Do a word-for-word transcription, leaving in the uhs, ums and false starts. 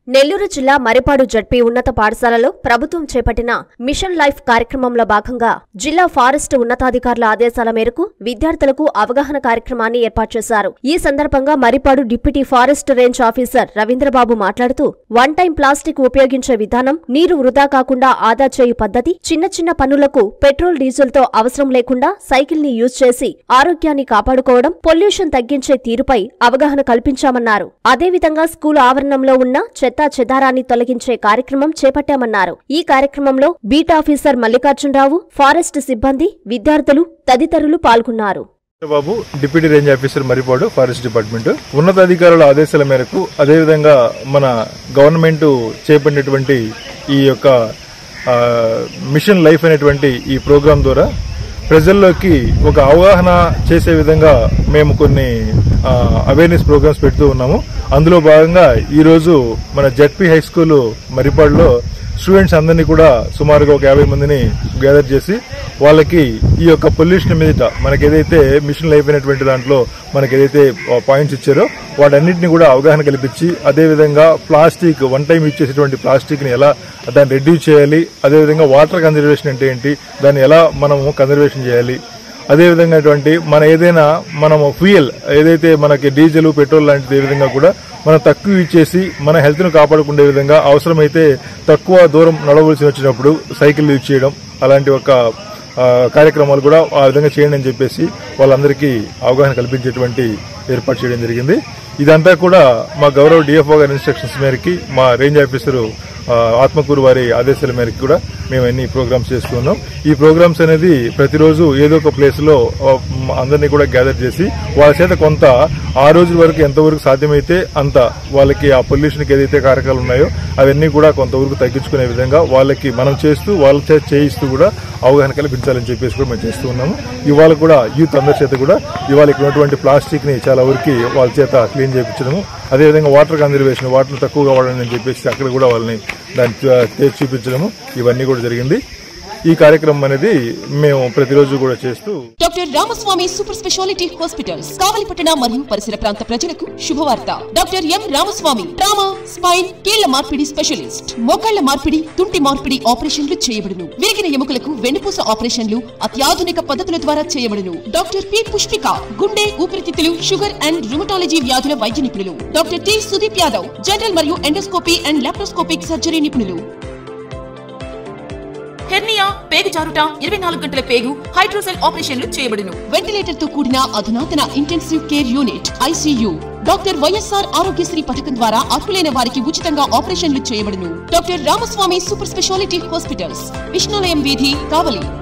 నెల్లూరు జిల్లా మరిపాడు జడ్పీ ఉన్నత పాఠశాలలో ప్రభుత్వం చేపట్టిన మిషన్ లైఫ్ కార్యక్రమంలో భాగంగా జిల్లా ఫారెస్ట్ ఉన్నతాధికారుల ఆదేశాల మేరకు విద్యార్థులకు అవగాహన కార్యక్రమాన్ని ఏర్పాటు చేశారు. ఈ సందర్భంగా Maripadu deputy forest range officer Ravindrababu మాట్లాడుతూ వన్ టైం ప్లాస్టిక్ ఉపయోగించే విధానం, నీరు వృధా కాకుండా ఆదా చేయు పద్ధతి, చిన్న చిన్న పనులకు పెట్రోల్ డీజిల్ తో అవసరం లేకుండా సైకిల్ ని యూజ్ చేసి ఆరోగ్యాన్ని కాపాడుకోవడం, పొల్యూషన్ తగ్గించే తీరుపై అవగాహన కల్పించామన్నారు. అదేవిధంగా స్కూల్ ఆవరణంలో ఉన్న చెత్త చెదారాన్ని తొలగించే కార్యక్రమం చేపట్టామన్నారు. ఈ కార్యక్రమంలో బీట్ ఆఫీసర్ మల్లికార్జునరావు, ఫారెస్ట్ సిబ్బంది, విద్యార్థులు తదితరులు పాల్గొన్నారు. Babu deputy range officer Maripadu forest department ఉన్నతాధికారుల ఆదేశాల మేరకు అదేవిధంగా మన గవర్నమెంట్ చేపట్టినటువంటి ఈ యొక్క మిషన్ లైఫ్ అనేటువంటి ఈ ప్రోగ్రాం ద్వారా ప్రజల్లోకి ఒక అవగాహన చేసే విధంగా మేము కొన్ని అవేర్నెస్ ప్రోగ్రామ్స్ పెడుతూ ఉన్నాము. అందులో భాగంగా ఈరోజు మన జడ్పీ హై స్కూల్ మరిపాడులో స్టూడెంట్స్ అందరినీ కూడా సుమారుగా ఒక యాభై మందిని గ్యాదర్ చేసి వాళ్ళకి ఈ యొక్క పొల్యూషన్ మీద మనకి ఏదైతే మిషన్ లైఫ్ అయినటువంటి దాంట్లో మనకి ఏదైతే పాయింట్స్ ఇచ్చారో వాటన్నిటిని కూడా అవగాహన కల్పించి, అదేవిధంగా ప్లాస్టిక్ వన్ టైం యూజ్ చేసేటువంటి ప్లాస్టిక్ ని ఎలా దాన్ని రెడ్యూస్ చేయాలి, అదేవిధంగా వాటర్ కన్జర్వేషన్ అంటే ఏంటి, దాన్ని ఎలా మనము కన్జర్వేషన్ చేయాలి, అదేవిధంగా మన ఏదైనా మనము ఫ్యూయల్ ఏదైతే మనకి డీజిల్ పెట్రోల్ లాంటిది ఏ విధంగా కూడా మనం తక్కువ యూజ్ చేసి మన హెల్త్ ను కాపాడుకునే విధంగా అవసరమైతే తక్కువ దూరం నడవలసి వచ్చినప్పుడు సైకిల్ యూజ్ చేయడం, అలాంటి ఒక కార్యక్రమాలు కూడా ఆ విధంగా చేయండి అని చెప్పేసి వాళ్ళందరికీ అవగాహన కల్పించేటువంటి ఏర్పాటు చేయడం జరిగింది. ఇదంతా కూడా మా గౌరవ డిఎఫ్ఓ గారి ఇన్స్ట్రక్షన్స్ మేరకి, మా రేంజ్ ఆఫీసరు ఆత్మకూరు వారి ఆదేశాల మేరకు కూడా మేము అన్ని ప్రోగ్రామ్స్ చేస్తున్నాం. ఈ ప్రోగ్రామ్స్ అనేది ప్రతిరోజు ఏదో ఒక ప్లేస్ లో అందరినీ కూడా గ్యాదర్ చేసి వాళ్ళ చేత కొంత ఆ రోజు వరకు ఎంతవరకు సాధ్యమైతే అంత వాళ్ళకి ఆ పొల్యూషన్ కి ఏదైతే కారకాలు ఉన్నాయో అవన్నీ కూడా కొంతవరకు తగ్గించుకునే విధంగా వాళ్ళకి మనం చేస్తూ వాళ్ళ చేత చేయిస్తూ కూడా అవగాహన కల్పించాలని చెప్పేసి కూడా మేము చేస్తూ ఉన్నాము. ఇవాళ కూడా యూత్ అందరి చేత కూడా ఇవాళ ఇక్కడ ఉన్నటువంటి ప్లాస్టిక్ ని చాలా వరకు వాళ్ళ చేత క్లీన్ చేయించడము, అదేవిధంగా వాటర్ కన్జర్వేషన్, వాటర్ తక్కువగా వాడండి అని చెప్పేసి అక్కడ కూడా వాళ్ళని దాన్ని చేసి చూపించడము ఇవన్నీ కూడా జరిగింది. ఈ కార్యక్రమం అనేది మేము ప్రతిరోజు కూడా చేస్తూ doctor Ramaswamy super speciality hospitals కావలిపట్టణ మరియు పరిసర ప్రాంత ప్రజలకు శుభవార్త. Doctor M Ramaswamy trauma, spine, కీళ్ల మార్పిడి స్పెషలిస్ట్, మోకాళ్ల మార్పిడి, తుంటి మార్పిడి ఆపరేషన్లు చేయబడును. విరిగిన ఎముకలకు వెన్నుపూస ఆపరేషన్లు అత్యాధునిక పద్ధతుల ద్వారా చేయబడును. డాక్టర్ పి పుష్పిక గుండె, ఊపిరితిత్తులు, షుగర్ అండ్ రుమటాలజీ వ్యాధుల వైద్య నిపుణులు. Doctor T Sudeep Yadav general మరియు ఎండోస్కోపీ అండ్ లాప్రోస్కోపిక్ సర్జరీ నిపుణులు. హెర్నియా, పేగు జారుట, ఇరవై నాలుగు గంటల పేగు, హైడ్రోసెల్ ఆపరేషన్లు చేయబడును. వెంటిలేటర్ తో కూడిన అధునాతన intensive care unit ICU. Doctor YSR Aarogyasri పథకం ద్వారా అర్హులైన వారికి ఉచితంగా ఆపరేషన్లు చేయబడును. Doctor Ramaswamy super speciality hospitals, Vishnulayam వీధి, కావలి.